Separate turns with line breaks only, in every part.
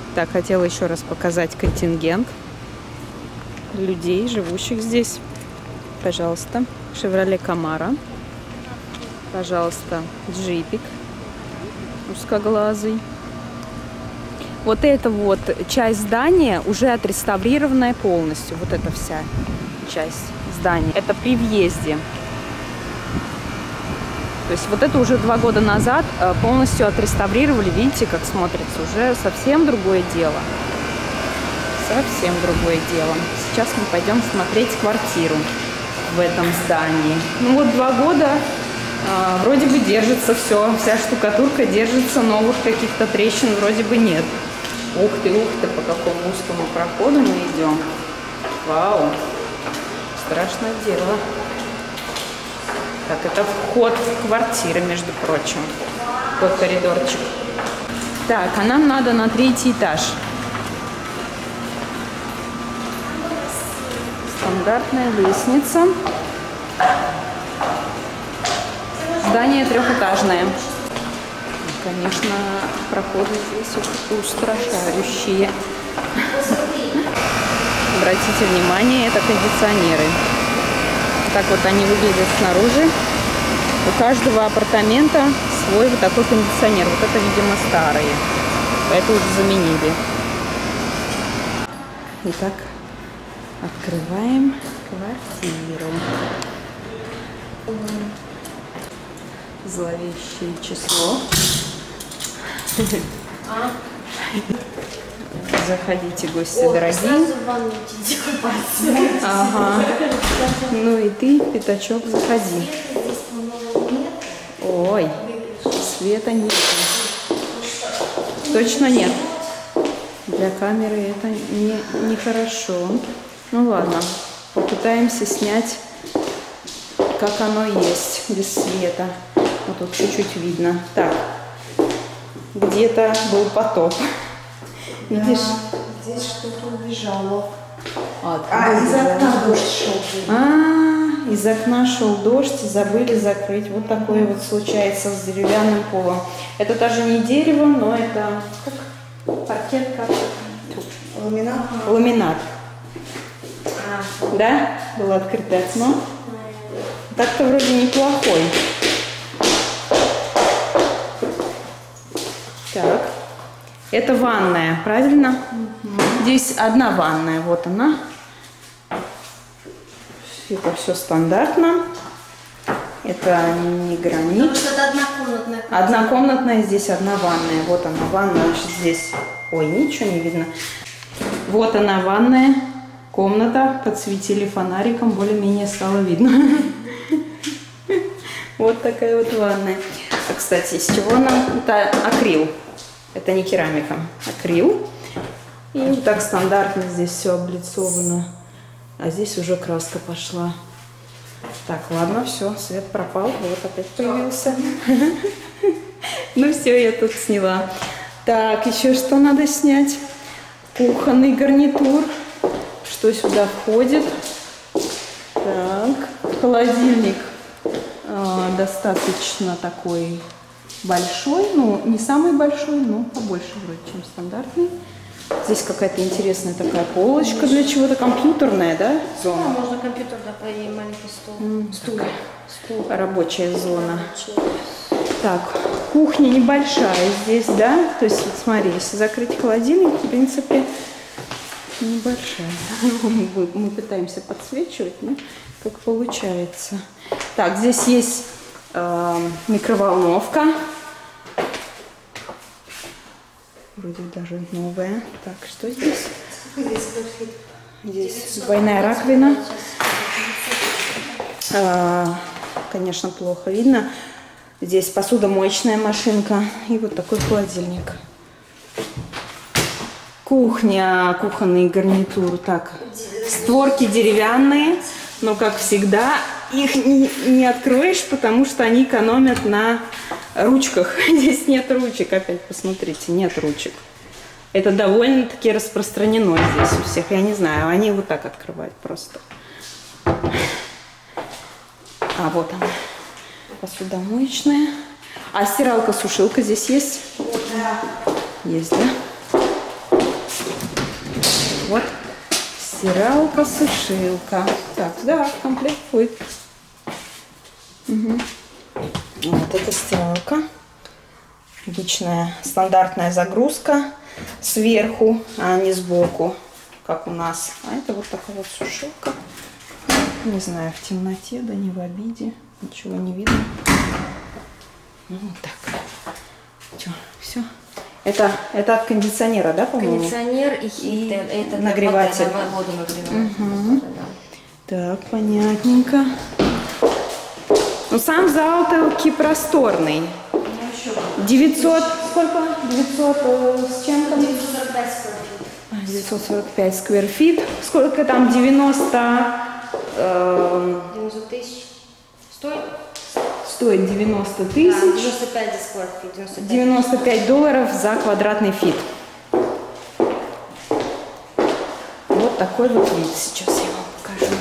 Так, хотела еще раз показать контингент людей, живущих здесь. Пожалуйста, Chevrolet Camaro. Пожалуйста, джипик узкоглазый. Вот эта вот часть здания уже отреставрированная полностью. Вот эта вся часть здания. Это при въезде. То есть вот это уже 2 года назад полностью отреставрировали. Видите, как смотрится? Уже совсем другое дело. Совсем другое дело. Сейчас мы пойдем смотреть квартиру в этом здании. Ну вот 2 года вроде бы держится все. Вся штукатурка держится, новых каких-то трещин вроде бы нет. Ух ты, по какому узкому проходу мы идем. Вау, страшное дело. Так, это вход в квартиру, между прочим. Такой коридорчик. Так, а нам надо на 3-й этаж. Стандартная лестница. Здание 3-этажное. Конечно, проходы здесь устрашающие. Обратите внимание, это кондиционеры. Так вот они выглядят снаружи. У каждого апартамента свой вот такой кондиционер. Вот это, видимо, старые. Это уже заменили. Итак, открываем квартиру. Зловещее число. Заходите, гости дорогие. Ага. Ну и ты, пятачок, заходи. Ой, света нет. Точно нет. Для камеры это нехорошо. Ну ладно, попытаемся снять, как оно есть, без света. Вот тут чуть-чуть видно. Так, где-то был потоп. Видишь?
Да, здесь что-то убежало.
Из окна дождь шел. Из окна шел дождь, и забыли закрыть. Вот такое вот случается с деревянным полом. Это даже не дерево, но это как паркет, как
Ламинат.
Ламинат. Да? Было открыто окно. Так-то вроде неплохой. Так. Это ванная, правильно? Здесь одна ванная, вот она. Это все стандартно. Это не гранит.
Потому что это однокомнатная.
Однокомнатная, здесь одна ванная. Вот она, ванная, значит, здесь. Ой, ничего не видно. Вот она, ванная комната. Подсветили фонариком, более-менее стало видно. Вот такая вот ванная. А, кстати, из чего она? Это акрил. Это не керамика, акрил. И вот так стандартно здесь все облицовано. А здесь уже краска пошла. Так, ладно, все, свет пропал. Вот опять появился. Ну все, я тут сняла. Так, еще что надо снять? Кухонный гарнитур. Что сюда входит? Так, холодильник достаточно такой большой, ну не самый большой, но побольше вроде, чем стандартный. Здесь какая-то интересная такая полочка для чего-то, компьютерная, да, зона?
Ну, можно компьютер, да, и маленький стул.
Стул. Рабочая зона. Так, кухня небольшая здесь, да? То есть, вот смотри, если закрыть холодильник, в принципе, небольшая. Мы пытаемся подсвечивать, но как получается. Так, здесь есть микроволновка. Вроде даже новая. Так, что здесь? Здесь двойная раковина. Конечно, плохо видно. Здесь посудомоечная машинка. И вот такой холодильник. Кухня, кухонный гарнитур. Так, створки деревянные. Но, как всегда, их не откроешь, потому что они экономят на ручках. Здесь нет ручек. Опять посмотрите, нет ручек. Это довольно-таки распространено здесь у всех. Я не знаю, они вот так открывают просто. А вот она, посудомоечная. А стиралка-сушилка здесь есть?
Да.
Есть, да? вот стиралка, сушилка. Так, да, в комплект входит. Угу. Вот эта стиралка. Обычная стандартная загрузка сверху, а не сбоку, как у нас. А это вот такая вот сушилка. Не знаю, в темноте, да не в обиде. Ничего не видно. Ну, вот так. Все. Это от кондиционера, да, по-моему?
Кондиционер и хитер. Это
нагреватель.
Воду нагреватель.
Угу. Так, понятненько. Ну, сам зал таки просторный. 900, сколько? 900 с чем-то?
945 скорфит.
945 скверфит. Сколько там? 90...
90 тысяч.
Стоит 90
Да,
тысяч.
95 за скорфит.
95 долларов за квадратный фит. Вот такой вот вид. Сейчас я вам покажу.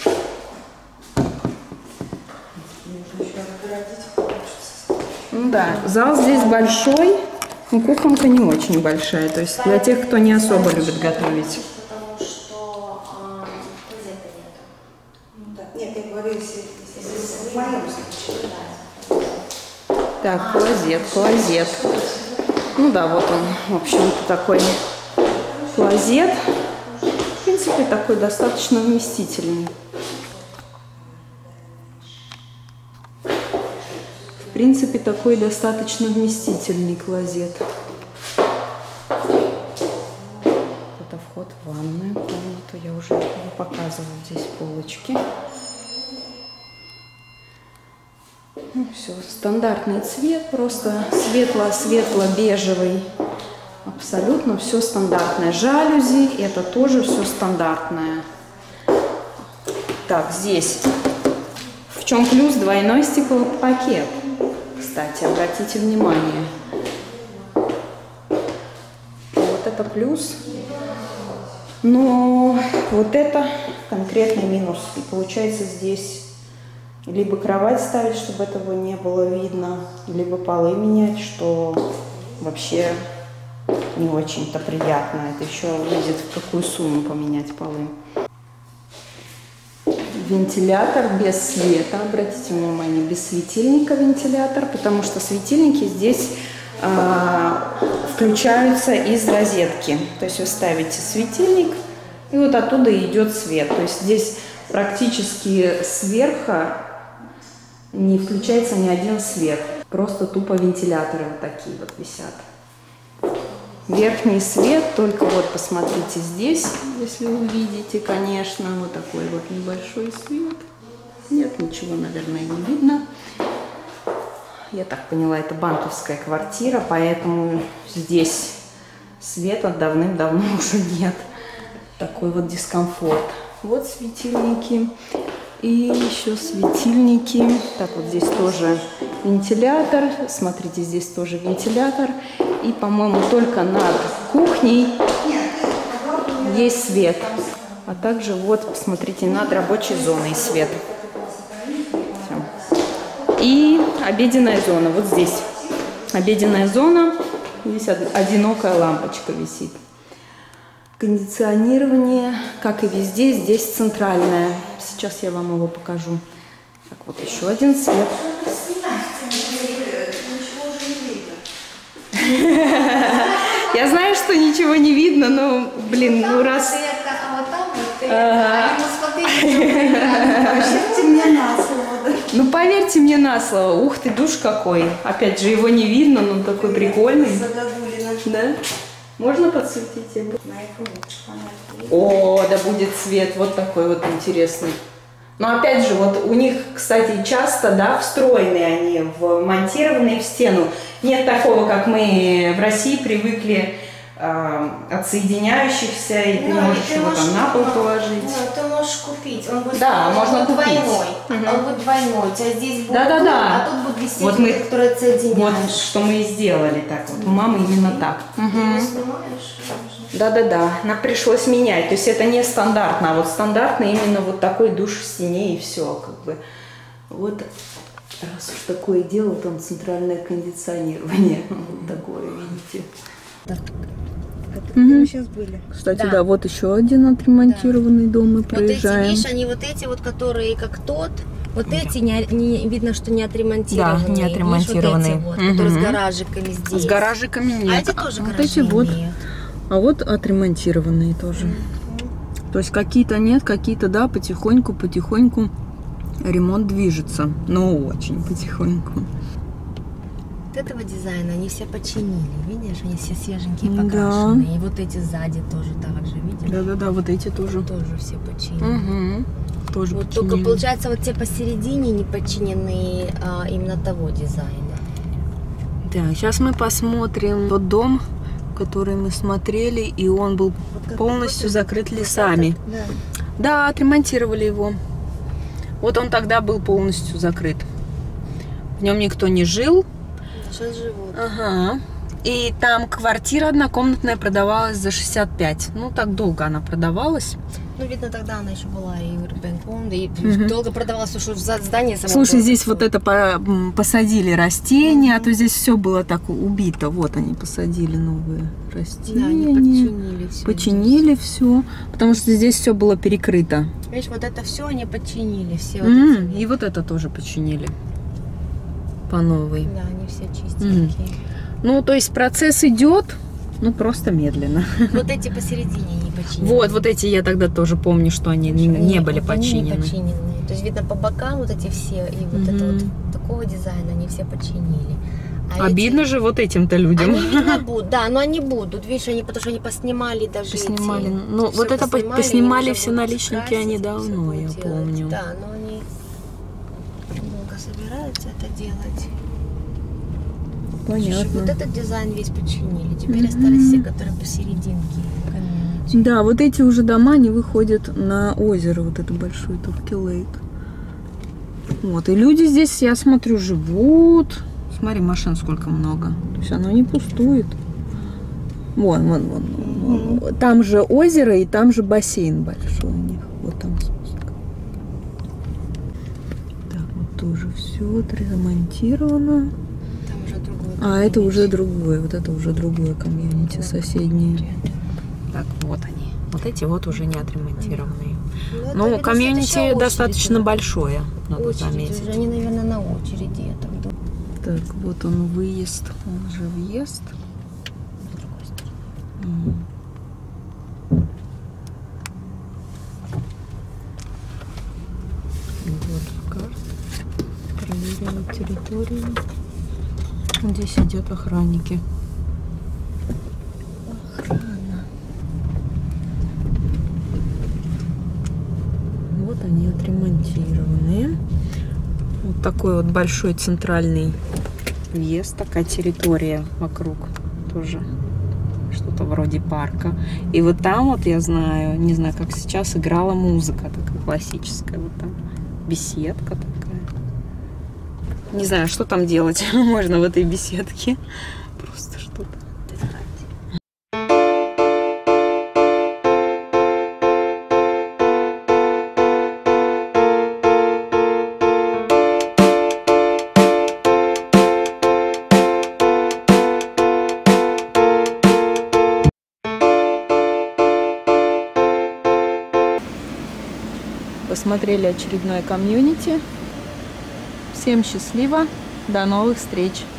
Ну да, зал здесь большой, но кухонка не очень большая. То есть для тех, кто не особо любит готовить.
Потому что клозета нет.
Нет, я говорю, если в моем случае.
Так, клозет. Ну да, вот он, в общем-то, такой клозет. В принципе, такой достаточно вместительный. В принципе, такой достаточно вместительный клозет. Это вход в ванную комнату. Я уже показывала здесь полочки. Ну, все, стандартный цвет, просто светло-светло-бежевый. Абсолютно все стандартное. Жалюзи, это тоже все стандартное. Так, здесь в чем плюс? Двойной стеклопакет. Кстати, обратите внимание. Вот это плюс. Но вот это конкретный минус. И получается здесь либо кровать ставить, чтобы этого не было видно, либо полы менять, что вообще не очень-то приятно. Это еще выйдет, в какую сумму поменять полы. Вентилятор без света. Обратите внимание, без светильника вентилятор, потому что светильники здесь включаются из розетки. То есть вы ставите светильник, и вот оттуда идет свет. То есть здесь практически сверху не включается ни один свет. Просто тупо вентиляторы вот такие вот висят. Верхний свет, только вот посмотрите здесь, если увидите, конечно, вот такой вот небольшой свет. Нет, ничего, наверное, не видно. Я так поняла, это банковская квартира, поэтому здесь света давным-давно уже нет. Такой вот дискомфорт. Вот светильники. И еще светильники. Так, вот здесь тоже вентилятор. Смотрите, здесь тоже вентилятор. И, по-моему, только над кухней есть свет. А также вот, посмотрите, над рабочей зоной свет. Все. И обеденная зона. Вот здесь обеденная зона. Здесь одинокая лампочка висит. Кондиционирование, как и везде, здесь центральное. Сейчас я вам его покажу. Так, вот еще один свет. Я знаю, что ничего не видно, но, блин, ну раз...
Поверьте мне на слово.
Ну, поверьте мне на слово. Ух ты, душ какой. Опять же, его не видно, но он такой прикольный. Да? Можно подсветить его? О, да будет свет. Вот такой вот интересный. Но опять же, вот у них, кстати, часто, да, встроенные они, вмонтированные в стену. Нет такого, как мы в России привыкли, отсоединяющихся, и ты можешь его там на пол положить.
Ты можешь купить. Он будет,
да, можно купить.
Двойной. Он будет двойной. У тебя здесь будет
да.
а тут будет висеть,
вот мы,
который отсоединяешь.
Вот что мы и сделали так вот. У мамы именно так. Да. Нам пришлось менять. То есть это не стандартно, а вот стандартно именно вот такой душ в стене и все. Как бы. Вот раз уж такое дело, там центральное кондиционирование. Вот такое, видите.
где мы сейчас были.
Кстати,
Да.
да, вот еще один отремонтированный дом. Мы
Вот эти,
проезжаем.
видишь, они вот эти вот, которые как тот, вот эти видно, что не отремонтированные.
Да, не отремонтированные.
Видишь, вот эти вот, которые с
Мгм.
гаражиками здесь.
С гаражиками нет.
А эти тоже
вот
гаражи
эти вот,
имеют.
а вот отремонтированные тоже. То есть какие-то нет, какие-то да, потихоньку ремонт движется. Но очень потихоньку.
Вот этого дизайна они все починили. Видишь, они все свеженькие,
Да.
покрашенные. И вот эти сзади тоже так же, видишь?
Да-да-да, вот эти тоже.
Тоже все починены.
Угу. Тоже
Вот
починили.
только получается вот те посередине не подчинены именно того дизайна.
Да, сейчас мы посмотрим тот дом, который мы смотрели, и он был полностью закрыт лесами.
Да.
Да, отремонтировали его. Вот он тогда был полностью закрыт. В нем никто не жил.
Сейчас живут.
Ага. И там квартира однокомнатная продавалась за 65. Ну, так долго она продавалась.
Ну, видно, тогда она еще была и Урбанком, и
Мгм.
долго продавалась, что здание само.
Слушай,
было
здесь
такое.
вот это посадили растения, а то здесь все было так убито. Вот они посадили новые
Да,
растения.
они подчинили все.
Починили все, потому что здесь все было перекрыто.
Видишь, вот это все они подчинили. Все вот эти.
И вот это тоже починили по новой.
Да, они все чистенькие.
Ну, то есть процесс идет, ну, просто медленно.
Вот эти посередине не починены.
Вот эти я тогда тоже помню, что они не были
Они
починены.
не починены. То есть видно по бокам вот эти все, и вот это вот такого дизайна они все починили. А
Обидно
эти-
же вот этим-то людям.
Они видно будут, да, но они будут. Видишь, они потому что они поснимали даже
Поснимали.
эти.
Ну,
всё
вот это поснимали
им
все
нужно будет
наличники
красить,
они
всё
давно,
будет
я
делать.
помню.
Да, но они долго собираются это делать. Слушай,
Понятно.
вот этот дизайн весь починили. Теперь остались все, которые посерединке. комьюнити.
Да, вот эти уже дома, они выходят на озеро, вот это большой Турки Лейк. Вот, и люди здесь, я смотрю, живут. Смотри, машин сколько много. То есть оно не пустует. Вон. Там же озеро, и там же бассейн большой у них. Вот там спуск. Так, вот тоже все отремонтировано.
Там уже другой.
А это уже другое, вот это уже другое комьюнити соседнее. Так, вот они. Вот эти вот уже не отремонтированные. Ну, комьюнити достаточно большое, надо
Очередь
заметить.
уже, они, наверное, на очереди, я так думаю.
Так, вот он выезд, он же въезд. Вот карта. Проверяем территорию. Здесь сидят охранники.
Охрана.
Вот они отремонтированные. Вот такой вот большой центральный въезд, такая территория вокруг тоже. Что-то вроде парка. И вот там вот, я знаю, не знаю, как сейчас, играла музыка такая классическая. Вот там беседка такая. Не знаю, что там делать можно в этой беседке. Просто что-то. Посмотрели очередное комьюнити. Всем счастливо. До новых встреч.